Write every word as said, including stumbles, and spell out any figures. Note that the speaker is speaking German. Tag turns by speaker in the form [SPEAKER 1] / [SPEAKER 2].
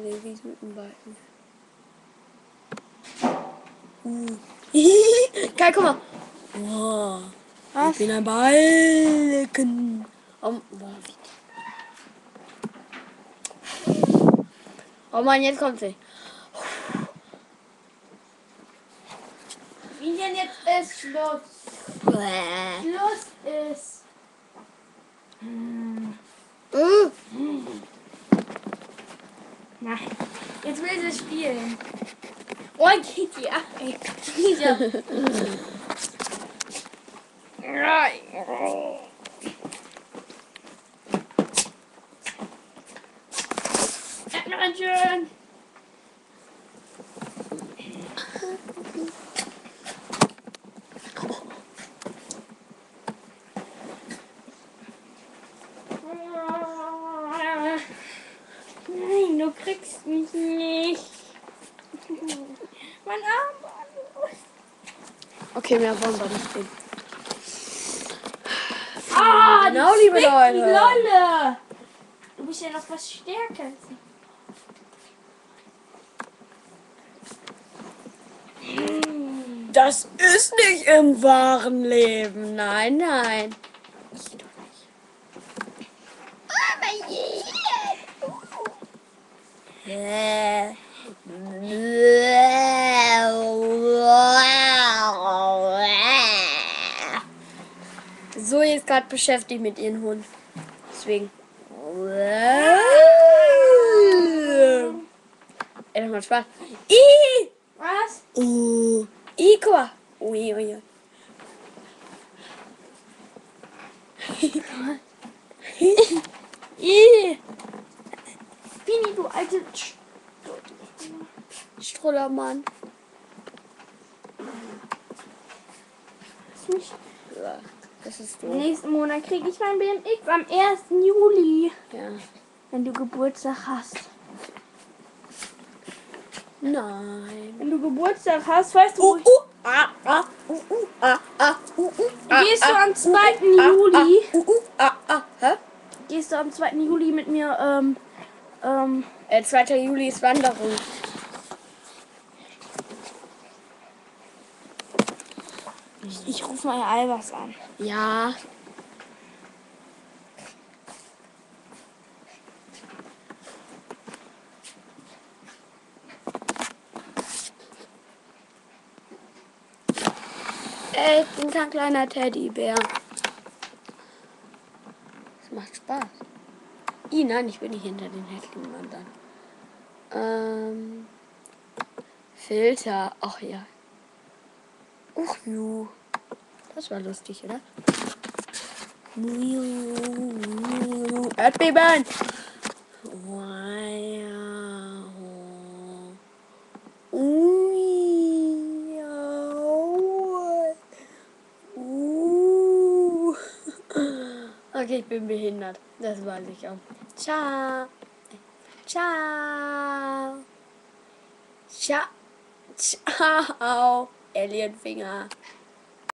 [SPEAKER 1] Nee, wie mit dem Balken. Uh. Geil, guck mal. Oh,
[SPEAKER 2] Was?
[SPEAKER 1] ich bin ein Balken. Oh, boah, wie. Oh Mann, jetzt kommt sie.
[SPEAKER 2] Wie denn jetzt ist Schluss?
[SPEAKER 1] Bäh.
[SPEAKER 2] Schluss ist. Hm.
[SPEAKER 1] Uh.
[SPEAKER 2] Nein. Jetzt will sie spielen. Oh, geht die ab, ey. Wieder. Schön. Nein, du kriegst mich nicht. Mein Arm.
[SPEAKER 1] Okay, mehr wollen wir nicht reden.
[SPEAKER 2] Ah,
[SPEAKER 1] Genau,
[SPEAKER 2] die
[SPEAKER 1] liebe
[SPEAKER 2] zwickt
[SPEAKER 1] Leute.
[SPEAKER 2] wie Lolle. Du bist ja noch was stärker.
[SPEAKER 1] Das ist nicht im wahren Leben. Nein, nein. Ich doch nicht. Aber yeah. So, ist gerade beschäftigt mit ihrem Hund. Deswegen. Ey, das macht Spaß. I!
[SPEAKER 2] Was?
[SPEAKER 1] Uh. I, guck mal. Ui, ui, ui. I!
[SPEAKER 2] Pini, du alte Sch
[SPEAKER 1] Strullermann.
[SPEAKER 2] mich.
[SPEAKER 1] Ja, das ist doof.
[SPEAKER 2] Nächsten Monat kriege ich mein B M X am ersten Juli.
[SPEAKER 1] Ja.
[SPEAKER 2] Wenn du Geburtstag hast.
[SPEAKER 1] Nein.
[SPEAKER 2] Wenn du Geburtstag hast, weißt du, wo
[SPEAKER 1] Uh,
[SPEAKER 2] ich,
[SPEAKER 1] uh, ah, ah, uh, uh, ah, ah, uh, uh, ah,
[SPEAKER 2] gehst du
[SPEAKER 1] ah,
[SPEAKER 2] am
[SPEAKER 1] uh,
[SPEAKER 2] zweiten
[SPEAKER 1] uh, ah,
[SPEAKER 2] Juli,
[SPEAKER 1] ah, uh, uh, ah, ah, hä?
[SPEAKER 2] gehst du am zweiten Juli mit mir, ähm, ähm,
[SPEAKER 1] Äh, zweiter Juli ist Wanderung.
[SPEAKER 2] ich, ich rufe mal Herr Albers an.
[SPEAKER 1] Ja. Ey, ich bin kein kleiner Teddybär. Das macht Spaß. I, nein, ich bin nicht hinter den hässlichen Wandern. Ähm. Filter. Ach ja. Uch, ju. Das war lustig, oder? Erdbeben! Wow. Ui, au. Uh. Okay, ich bin behindert. Das weiß ich auch. Ciao. Ciao. Ciao. Ciao. Alienfinger.